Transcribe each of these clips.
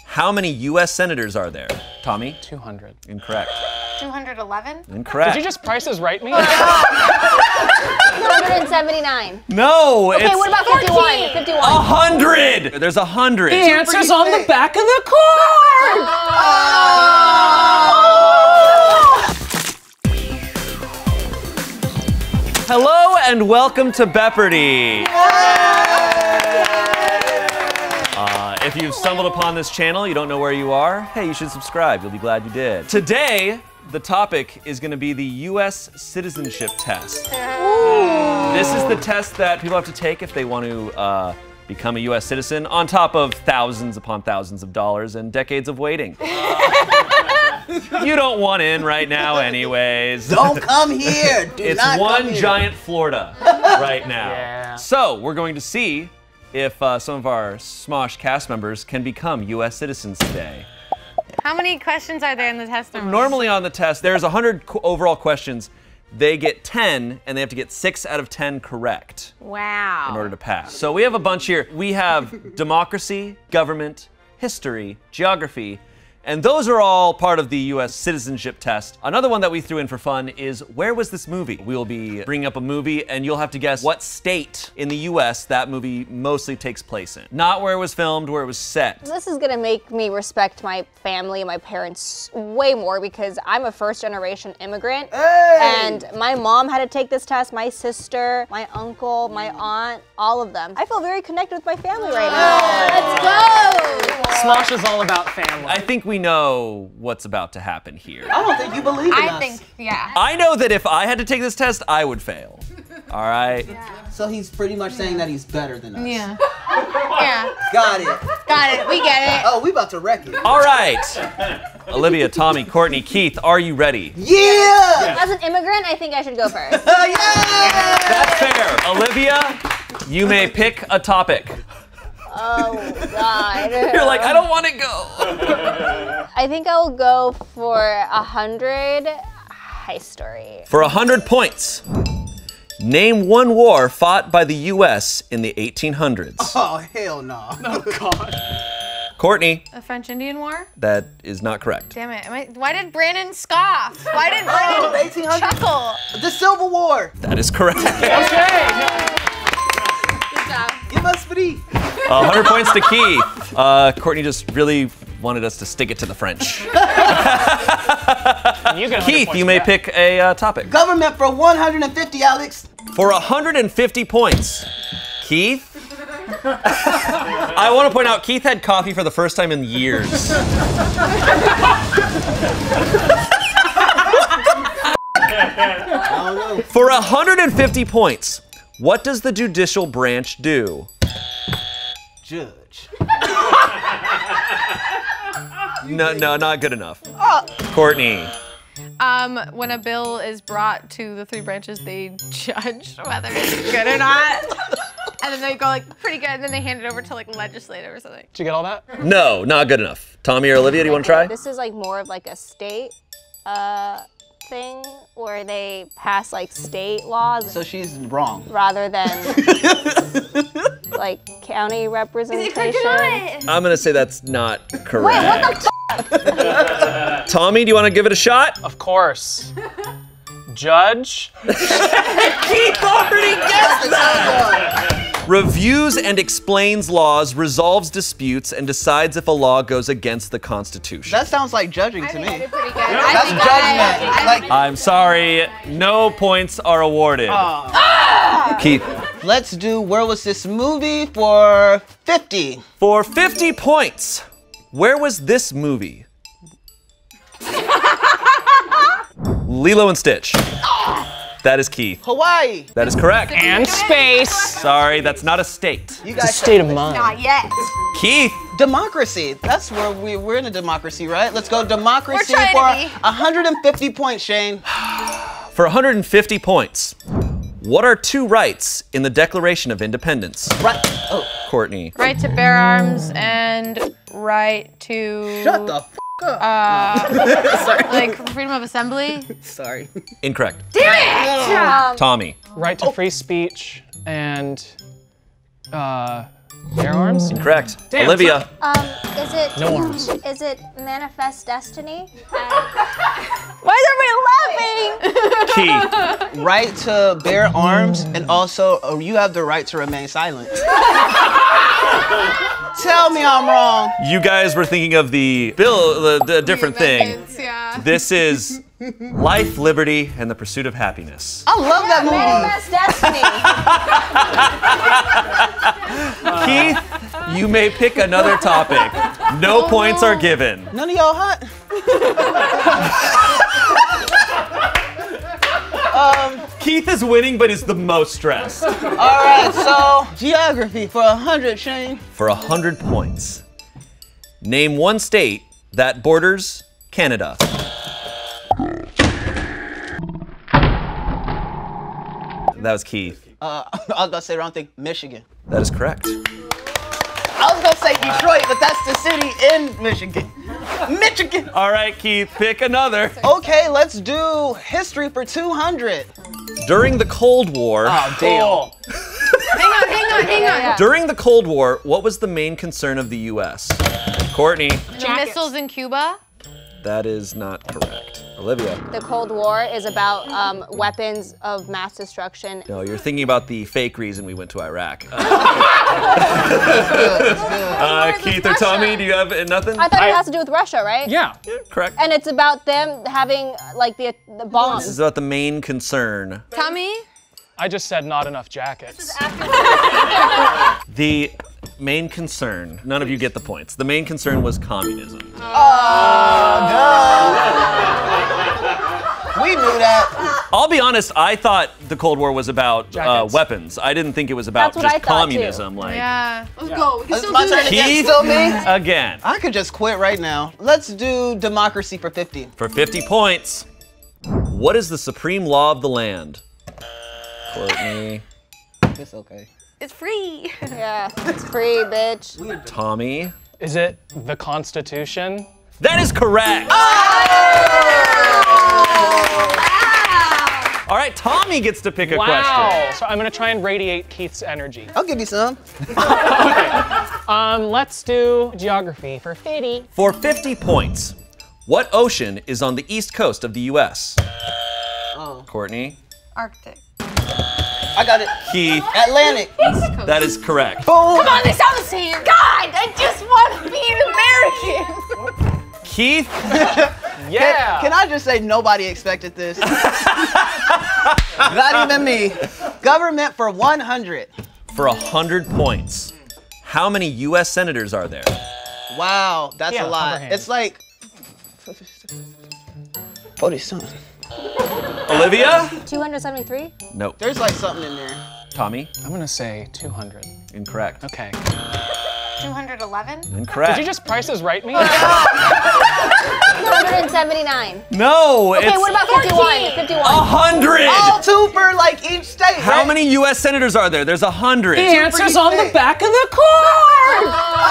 How many U.S. senators are there? Tommy? 200. Incorrect. 211? Incorrect. Did you just Price is Right me? 279. No, Okay, it's what about 51? 51. 100. There's 100. The answer's on the back of the card! Hello and welcome to Beopardy. If you've stumbled upon this channel, you don't know where you are, hey, you should subscribe. You'll be glad you did. Today, the topic is going to be the U.S. citizenship test. This is the test that people have to take if they want to become a U.S. citizen, on top of thousands upon thousands of dollars and decades of waiting. You don't want in right now anyways. Don't come here. Do It's not one come here. giant Florida right now. Yeah. So we're going to see if some of our Smosh cast members can become U.S. citizens today. How many questions are there in the test? Normally on the test, there's 100 overall questions. They get 10, and they have to get 6 out of 10 correct Wow. in order to pass. So we have a bunch here. We have democracy, government, history, geography, and those are all part of the U.S. citizenship test. Another one that we threw in for fun is, where was this movie? We'll be bringing up a movie, and you'll have to guess what state in the U.S. that movie mostly takes place in. Not where it was filmed, where it was set. This is gonna make me respect my family and my parents way more because I'm a first-generation immigrant. Hey! And my mom had to take this test, my sister, my uncle, my aunt, all of them. I feel very connected with my family right now. Let's go! Smosh is all about family. I think we know what's about to happen here. I don't think you believe in us. I think, yeah. I know that if I had to take this test, I would fail. All right? So he's pretty much saying that he's better than us. Yeah. Yeah. Got it. Got it. We get it. Oh, we about to wreck it. All right. Olivia, Tommy, Courtney, Keith, are you ready? Yeah! As an immigrant, I think I should go first. Yeah! That's fair. Olivia, you may pick a topic. Oh, God. You're like, I don't want to go. I think I'll go for 100 high story. For 100 points, name one war fought by the U.S. in the 1800s. Oh, hell no. Oh, God. Courtney, The French-Indian War? that is not correct. Damn it. Why did Brandon scoff? Why did Brandon 1800s? chuckle? The Civil War. That is correct. Okay. Good job. Give us 3. 100 points to Keith. Courtney just really wanted us to stick it to the French. You get 100 Keith, points you may back. pick a topic. Government for 150, Alex. For 150 points, Keith. I want to point out, Keith had coffee for the first time in years. For 150 points, what does the judicial branch do? Judge. No, not good enough. Courtney. When a bill is brought to the 3 branches, they judge whether it's good or not. And then they go like, pretty good, and then they hand it over to like legislative or something. Did you get all that? No, not good enough. Tommy or Olivia, do you want to try? This is like more of like a state thing where they pass like state laws So she's wrong. rather than like county representation. I'm gonna say that's not correct. Wait, what the Tommy, do you want to give it a shot? Of course. Judge. Keith already guessed that! Reviews and explains laws, resolves disputes, and decides if a law goes against the Constitution. That sounds like judging to I me. think I did pretty good. That's judgment. Like, I'm sorry, no points are awarded. Keith, let's do where was this movie for 50. for 50 points, where was this movie? Lilo and Stitch. That is Keith. Hawaii. That is correct. And space. Sorry, that's not a state. You It's a guys. state of mind. Not yet. Keith, Democracy. That's where we're in a democracy, right? Let's go democracy We're for trying to be. 150 points, Shane. for 150 points, what are 2 rights in the Declaration of Independence? Right. Oh, Courtney. Right to bear arms and right to shut the f up. like freedom of assembly. Sorry. Incorrect. Damn it! Tommy. Right to free speech and Bare arms? Incorrect. Damn, Olivia. Is it No arms. Is it Manifest Destiny? Why is everybody laughing? Keith. Right to bear arms, and also you have the right to remain silent. Tell me I'm wrong. You guys were thinking of the different thing. Methods, yeah. This is Life, Liberty, and the Pursuit of Happiness. I love that movie. Manifest Destiny. Keith, you may pick another topic. No points are given. None of y'all hot? Keith is winning, but is the most stressed. All right, so geography for 100, Shane. For 100 points, name one state that borders Canada. That was Keith. I was gonna say the wrong thing. Michigan. That is correct. I was gonna say Detroit, but that's the city in Michigan. Michigan. All right, Keith, pick another. Okay, let's do history for 200. During the Cold War. Oh, damn. Hang on. During the Cold War, what was the main concern of the U.S.? Courtney. The missiles in Cuba? That is not correct. Olivia. The Cold War is about weapons of mass destruction. No, you're thinking about the fake reason we went to Iraq. Keith or Tommy, do you have nothing? I thought it has to do with Russia, right? Yeah. Correct. And it's about them having like the bombs. This is about the main concern. Tommy? I just said not enough jackets. The main concern, none of you get the points. The main concern was communism. We knew that. I'll be honest, I thought the Cold War was about Jackets. weapons. I didn't think it was about That's what I just thought, too. communism. Like, Yeah. Let's go. We can It's still my do turn this. again. Keith Still me? again. I could just quit right now. Let's do democracy for 50. For 50 points, what is the supreme law of the land? Courtney. It's okay. It's free. Yeah, it's free, bitch. Tommy. Is it the Constitution? That is correct. All right, Tommy gets to pick a question. So I'm gonna try and radiate Keith's energy. I'll give you some. Let's do geography for 50. For 50 points, what ocean is on the east coast of the U.S.? Oh. Courtney. Arctic. I got it. Keith. Atlantic. East Coast. That is correct. Boom. Come on, they sound the same. God, I just want to be an American. Keith. Yeah. Can I just say nobody expected this? Not even me. Government for 100. For 100 points, how many U.S. senators are there? Wow, that's Yeah, a lot. comprehend. It's like 47. Olivia? 273? Nope. There's like something in there. Tommy? I'm gonna say 200. Incorrect. Okay. 211? Incorrect. Did you just Prices Right me? 279. No, Okay, it's what about 51? 51. 100. Oh, two for like each state. How right? many U.S. senators are there? There's 100. The answer's on the state. back of the card!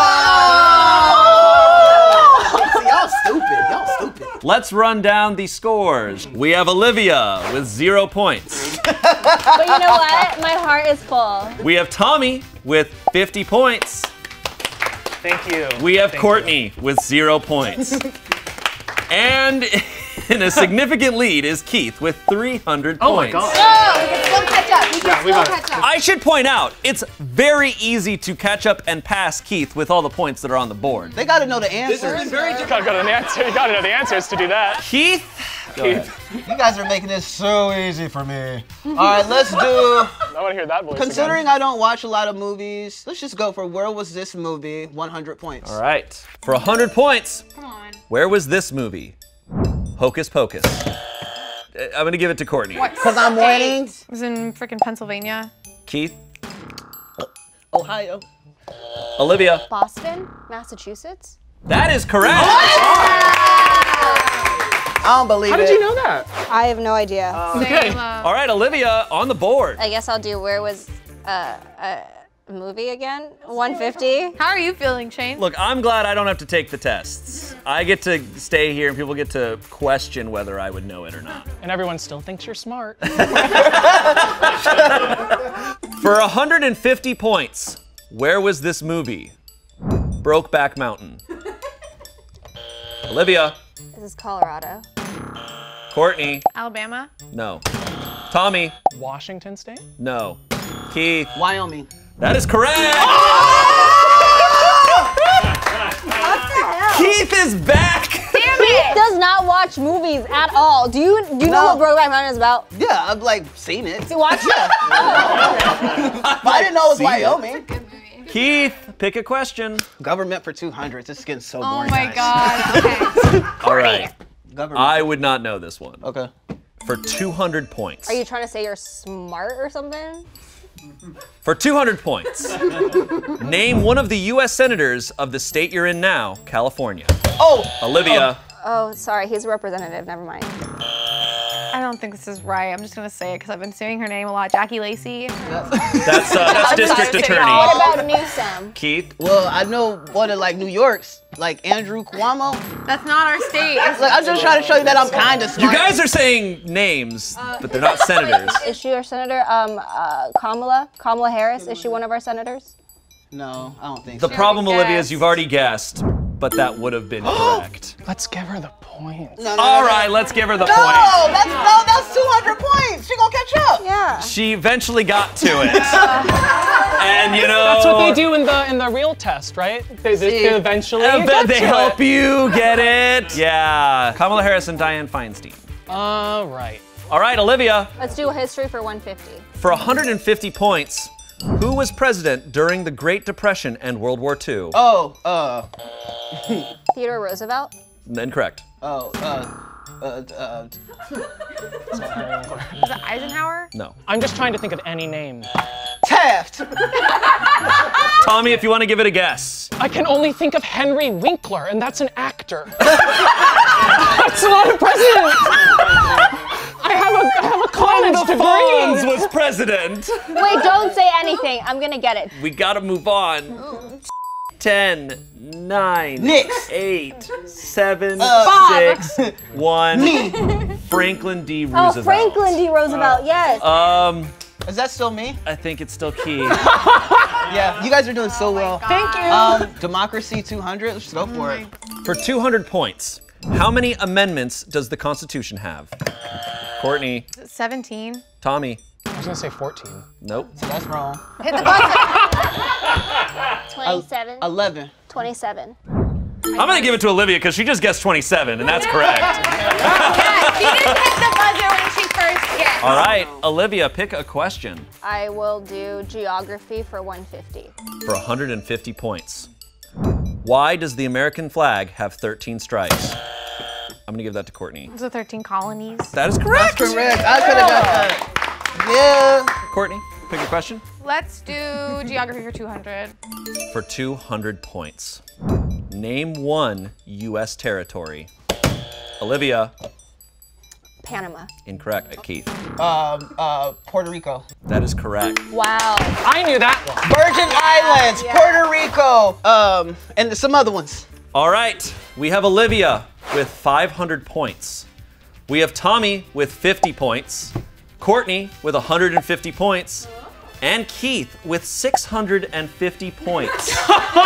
See, y'all stupid. Y'all stupid. Let's run down the scores. We have Olivia with 0 points. But you know what? My heart is full. We have Tommy with 50 points. Thank you. We have Thank Courtney with 0 points. And in a significant lead is Keith with 300 Oh my points. God. Oh, we can still catch up. We can Yeah, we still got it. catch up. I should point out, it's very easy to catch up and pass Keith with all the points that are on the board. They got to know the answers. You gotta know the answer. You gotta know the answers to do that. Keith, go ahead. You guys are making this so easy for me. All right, let's do. I wanna hear that voice Considering again. I don't watch a lot of movies, let's just go for where was this movie? 100 points. All right. For 100 points, Come on. where was this movie? Hocus Pocus. I'm gonna give it to Courtney. Because I'm winning. It was in freaking Pennsylvania. Keith, Ohio. Olivia. Boston? Massachusetts? That is correct. I don't believe How it. did you know that? I have no idea. Okay. All right, Olivia on the board. I guess I'll do where was a movie again? 150? How are you feeling, Shane? Look, I'm glad I don't have to take the tests. I get to stay here and people get to question whether I would know it or not. And everyone still thinks you're smart. For 150 points, Where was this movie? Brokeback Mountain. Olivia. This is Colorado. Courtney. Alabama. No. Tommy. Washington State? No. Keith. Wyoming. That is correct! Keith is back! He does not watch movies at all. Do you know what Brokeback Mountain is about? Yeah, I've like seen it. You watch it? But I didn't know it was Wyoming. Keith, pick a question. Government for 200. This is getting so Oh boring. my guys. God. Okay. All right. Government. I would not know this one. Okay. For 200 points. Are you trying to say you're smart or something? For 200 points. Name one of the U.S. senators of the state you're in now, California. Oh! Olivia. Oh, sorry, he's a representative, never mind. I don't think this is right. I'm just gonna say it because I've been saying her name a lot. Jackie Lacey. That's district attorney. What about Newsom? Keith. Well, I know one of like New York's, like Andrew Cuomo. That's not our state. Look, I'm just trying to show you that I'm kind of smart. You guys are saying names, but they're not senators. Is she our senator? Kamala Harris, is she one of our senators? No, I don't think The so. problem, Olivia, is guessed. you've already guessed, but that would have been correct. Let's give her the points. All right, let's give her the point. No, that's 200 points. She gonna catch up. Yeah. She eventually got to it. And you know, That's what they do in the real test, right? They eventually get they to help it. you get it. Yeah. Kamala Harris and Dianne Feinstein. Right. All right, Olivia, Let's do history for 150. for 150 points, who was president during the Great Depression and World War II? Theodore Roosevelt? Incorrect. Is it Eisenhower? No. I'm just trying to think of any name. Taft. Tommy, if you want to give it a guess. I can only think of Henry Winkler, and that's an actor. That's not a president. I have a college Fonz degree. was president. Wait, don't say anything. I'm gonna get it. We gotta move on. 10, 9, Nix. 8, 7, Bob. 6, 1. Franklin D. Roosevelt. Oh, Franklin D. Roosevelt, yes. Is that still me? I think it's still key. Yeah, you guys are doing so well. Thank you. Democracy 200. Let's go for it. For 200 points, how many amendments does the Constitution have? Courtney. 17. Tommy. I was gonna say 14. Nope. That's wrong. Hit the buzzer. 27. 11. 27. I'm gonna give it to Olivia because she just guessed 27, and that's correct. Yeah, she didn't hit the buzzer when she first guessed. All right, Olivia, pick a question. I will do geography for 150. For 150 points. Why does the American flag have 13 stripes? I'm gonna give that to Courtney. Those are 13 colonies. That is correct. That's correct. I could have got that. Yeah. Courtney, pick a question. Let's do geography for 200. For 200 points. Name one U.S. territory. Olivia. Panama. Incorrect. Keith. Puerto Rico. That is correct. Wow. I knew that one. Virgin Islands, yeah. Puerto Rico, and some other ones. All right, we have Olivia with 500 points. We have Tommy with 50 points, Courtney with 150 points, and Keith with 650 points.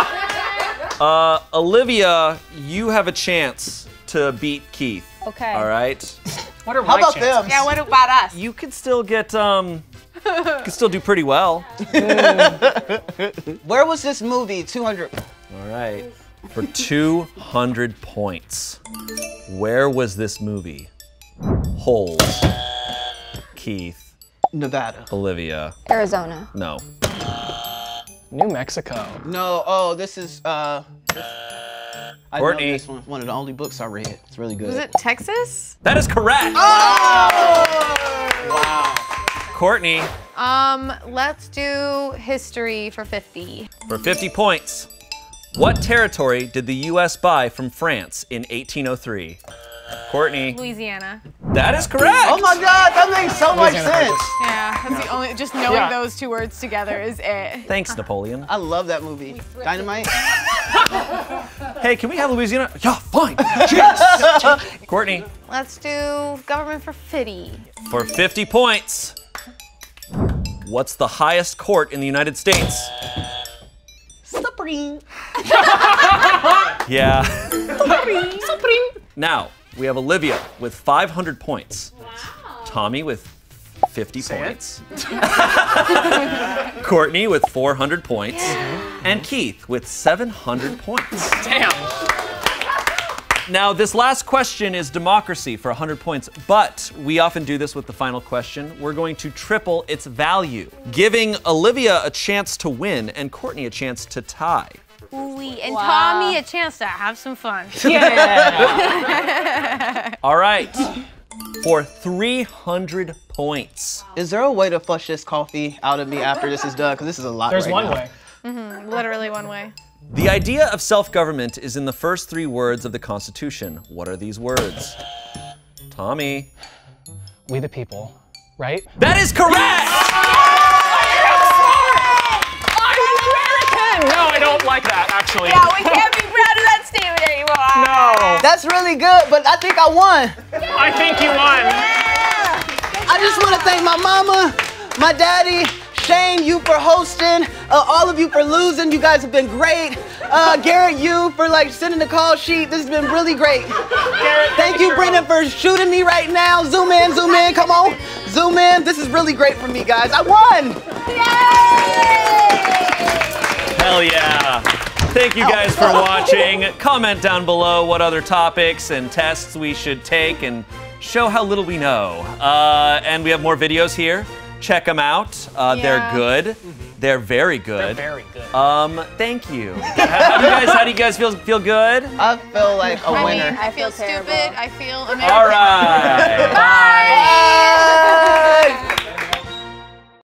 Olivia, you have a chance to beat Keith. Okay. All right. What are How my about chances? them? Yeah, what about us? You could still get you could still do pretty well. Where was this movie? 200. All right. For 200 points, where was this movie? Holes. Keith. Nevada. Olivia. Arizona. No. New Mexico. No. Oh, this is I know Courtney. this one. One of the only books I read. It's really good. Was it Texas? That is correct. Wow. Courtney, Let's do history for 50. for 50 points. What territory did the U.S. buy from France in 1803? Courtney. Louisiana. That is correct. Oh my God, that makes so much Louisiana sense. Yeah, that's the only, just knowing Yeah. those two words together is it. Thanks, Napoleon. I love that movie. Dynamite. Hey, can we have Louisiana? Yeah, fine. Yes. Courtney, Let's do government for 50. for 50 points. What's the highest court in the United States? Supreme. Yeah. Supreme. Now, we have Olivia with 500 points. Tommy with 50 points. Courtney with 400 points. And Keith with 700 points. Damn. Now, this last question is democracy for 100 points, but we often do this with the final question. We're going to triple its value, giving Olivia a chance to win and Courtney a chance to tie. And Tommy a chance to have some fun. Yeah. All right, for 300 points. Is there a way to flush this coffee out of me after this is done? Because this is a lot. There's right one now. way. Literally one way. The idea of self-government is in the first 3 words of the Constitution. What are these words? Tommy. We the people, right? That is correct! I'm an American! No, I don't like that, actually. Yeah, we can't be proud of that statement anymore. No. That's really good, but I think I won. I think you won. I just want to thank my mama, my daddy, Shane, you for hosting, all of you for losing. You guys have been great. Garrett, you for sending the call sheet. This has been really great. Garrett, Thank you, Brendan, for shooting me right now. Zoom in, come on. Zoom in. This is really great for me, guys. I won. Hell yeah. Thank you guys for watching. Comment down below what other topics and tests we should take and show how little we know. And we have more videos here. Check them out. They're good. They're very good. They're very good. Thank you. How do you guys feel good? I feel like a winner. I feel stupid. I feel American. All right. Bye. Bye.